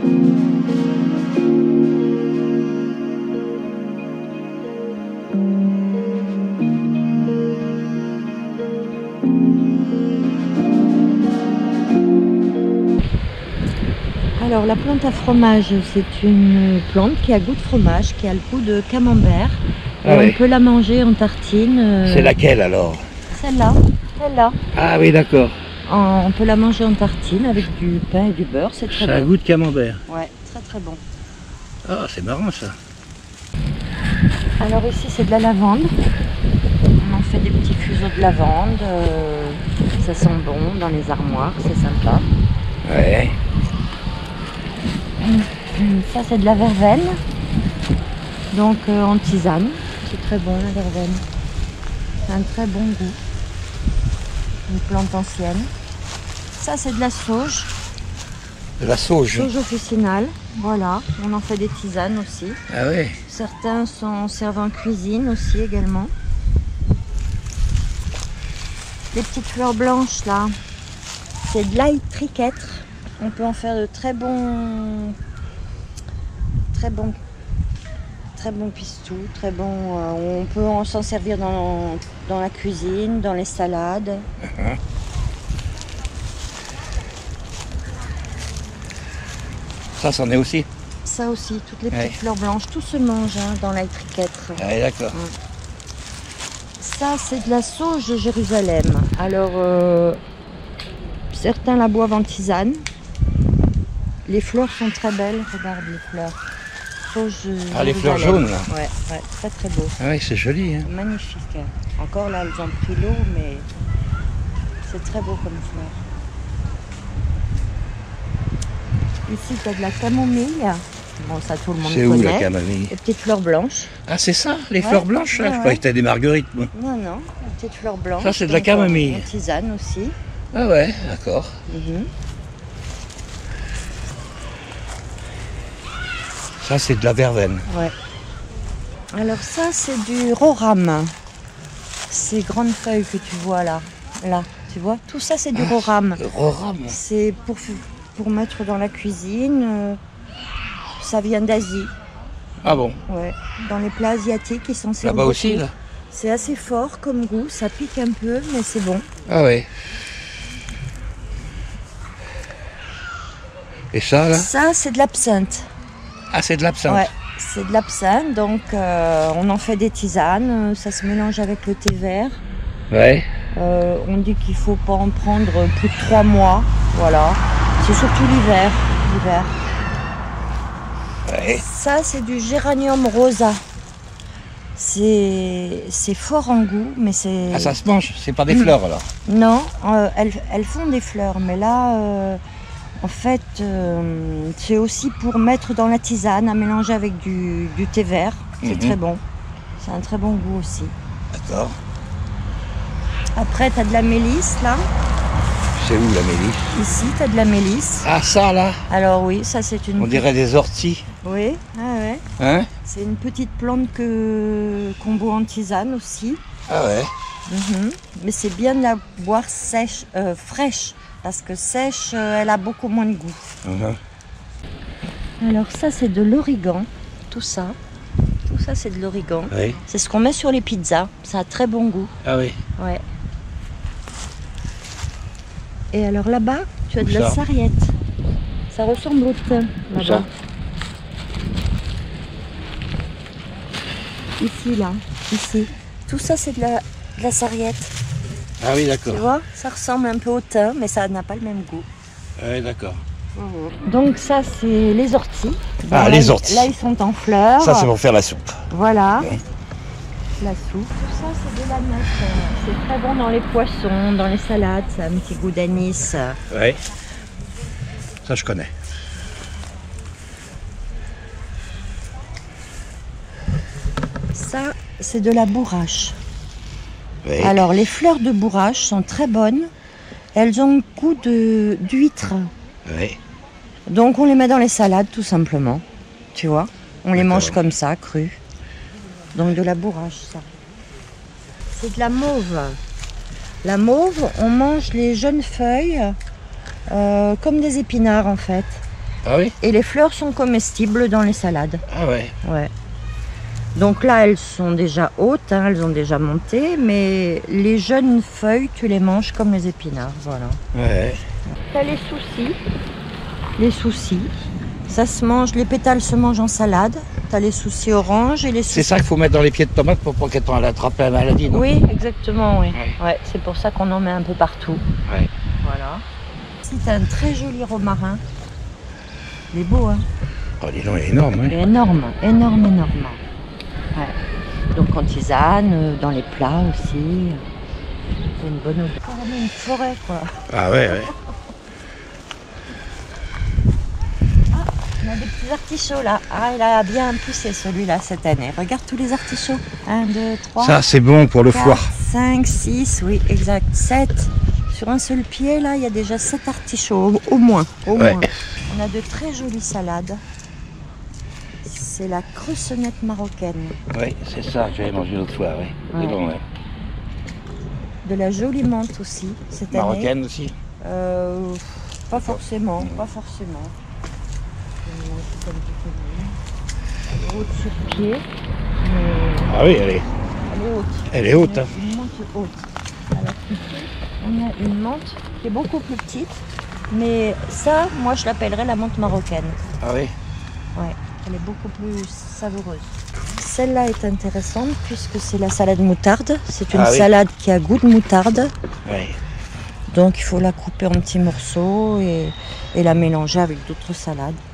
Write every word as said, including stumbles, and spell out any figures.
Alors la plante à fromage, c'est une plante qui a goût de fromage, qui a le goût de camembert. Ah et oui. On peut la manger en tartine. euh, C'est laquelle alors? Celle-là, celle-là. Ah oui, d'accord. En- On peut la manger en tartine avec du pain et du beurre, c'est très Ça a bon. goût de camembert. Ouais, très très bon. Ah, c'est marrant ça. Alors ici c'est de la lavande. On en fait des petits fuseaux de lavande. euh, ça sent bon dans les armoires, c'est sympa. Ouais. Ça c'est de la verveine. Donc euh, en tisane. C'est très bon la verveine. C'est un très bon goût. Une plante ancienne. Ça c'est de la sauge. De la sauge. Sauge officinale. Voilà. On en fait des tisanes aussi. Ah oui. Certains sont servis en cuisine aussi également. Les petites fleurs blanches là, c'est de l'ail triquetre. On peut en faire de très bons, très bons, très bons pistous, très bons. euh, on peut en s'en servir dans, dans la cuisine, dans les salades. Uh-huh. Ça, c'en est aussi. Ça aussi, toutes les petites Ouais. fleurs blanches, tout se mange hein, dans l'ail triquetre. Ah oui, d'accord. Ça, c'est de la sauge de Jérusalem. Alors, euh, certains la boivent en tisane. Les fleurs sont très belles. Regarde les fleurs. Sauge de Ah, les fleurs Jérusalem. jaunes, là. Ouais, ouais, très très beau. Ah oui, c'est joli. Hein. Magnifique. Encore là, elles ont pris l'eau, mais c'est très beau comme fleur. Ici, tu as de la camomille. Bon, ça, tout le monde C'est où connaît. la camomille? Les petites fleurs blanches. Ah, c'est ça, les Ouais, fleurs blanches là? ouais, Je ouais. croyais que c'était des marguerites. Moi. Non, non, les petites fleurs blanches. Ça, c'est de la Donc, camomille. En tisane aussi. Ah ouais, d'accord. Mhm. Ça, c'est de la verveine. Ouais. Alors ça, c'est du roram. Ces grandes feuilles que tu vois là. Là, tu vois? Tout ça, c'est du Ah, roram. Le roram. C'est pour, pour mettre dans la cuisine. euh, Ça vient d'Asie. Ah bon? Ouais. Dans les plats asiatiques, ils sont servis. Là-bas aussi, là? C'est assez fort comme goût. Ça pique un peu, mais c'est bon. Ah ouais. Et ça, là? Ça, c'est de l'absinthe. Ah, c'est de l'absinthe. Ouais. C'est de l'absinthe. Donc, euh, on en fait des tisanes. Ça se mélange avec le thé vert. Ouais. Euh, on dit qu'il faut pas en prendre plus de trois mois, voilà. C'est surtout l'hiver, l'hiver. Ouais. Ça, c'est du géranium rosa. C'est c'est fort en goût, mais c'est... Ah, ça se mange, c'est pas des Mm. fleurs alors. Non, euh, elles, elles font des fleurs, mais là, euh, en fait, euh, c'est aussi pour mettre dans la tisane, à mélanger avec du, du thé vert. C'est Mhm. très bon. C'est un très bon goût aussi. D'accord. Après, tu as de la mélisse, là. C'est où la mélisse? Ici, tu as de la mélisse. Ah, ça là? Alors oui, ça c'est une... On dirait des orties. Oui, ah ouais. Hein? C'est une petite plante que qu'on boit en tisane aussi. Ah ouais. Mhm. Mais c'est bien de la boire sèche, euh, fraîche, parce que sèche, euh, elle a beaucoup moins de goût. Mhm. Alors ça c'est de l'origan, tout ça. Tout ça c'est de l'origan. Oui. C'est ce qu'on met sur les pizzas. Ça a très bon goût. Ah oui. Ouais. Et alors là-bas, tu as Où de la ça? sarriette. Ça ressemble au thym Où là-bas. ça? Ici, là, ici. Tout ça, c'est de la, de la sarriette. Ah oui, Tu d'accord. vois, ça ressemble un peu au thym, mais ça n'a pas le même goût. Oui, d'accord. Donc ça, c'est les orties. Ah, là, les ils- orties. Là, ils sont en fleurs. Ça, c'est pour faire la soupe. Voilà. Ouais. La soupe. Tout ça, c'est de l'anis. C'est très bon dans les poissons, dans les salades. Ça a un petit goût d'anis. Oui. Ça, je connais. Ça, c'est de la bourrache. Oui. Alors, les fleurs de bourrache sont très bonnes. Elles ont un goût de- d'huître. Oui. Donc, on les met dans les salades, tout simplement. Tu vois, on les D'accord. mange comme ça, crues. Donc, de la bourrache, ça. C'est de la mauve. La mauve, on mange les jeunes feuilles euh, comme des épinards, en fait. Ah oui? Et les fleurs sont comestibles dans les salades. Ah ouais. Ouais. Donc là, elles sont déjà hautes, hein, elles ont déjà monté, mais les jeunes feuilles, tu les manges comme les épinards, voilà. Ouais. T'as les soucis. Les soucis. Ça se mange, les pétales se mangent en salade. T'as les soucis oranges et les soucis... C'est ça qu'il faut mettre dans les pieds de tomate pour pas qu'elle attrape la maladie, non? Oui, exactement, oui. Ouais. Ouais, c'est pour ça qu'on en met un peu partout. Ouais. Voilà. Ici, t'as un très joli romarin. Il est beau, hein? Oh, dis donc, il est énorme, hein? Il est énorme, énorme, énorme. Ouais. Donc en tisane, euh, dans les plats aussi. C'est une bonne odeur. Carrément une forêt, quoi. Ah ouais, ouais. On a des petits artichauts là. Ah, il a bien poussé celui-là cette année. Regarde tous les artichauts. un, deux, trois. Ça, c'est bon pour le foie. cinq, six, oui, exact. sept. Sur un seul pied, là, il y a déjà sept artichauts, au, au moins. Au Ouais. moins. On a de très jolies salades. C'est la cressonnette marocaine. Oui, c'est ça que j'avais mangé l'autre fois, oui. Ouais. C'est bon, ouais. De la jolie menthe aussi, cette année. Marocaine aussi? Euh, pas forcément, pas forcément. Elle est haute sur pied, mais Ah oui, elle est, elle est haute. elle est haute. Hein. Une menthe haute. Alors ici, on a une menthe qui est beaucoup plus petite, mais ça, moi je l'appellerais la menthe marocaine. Ah oui? Ouais, elle est beaucoup plus savoureuse. Celle-là est intéressante puisque c'est la salade moutarde. C'est une Ah oui. salade qui a goût de moutarde. Oui. Donc il faut la couper en petits morceaux et, et la mélanger avec d'autres salades.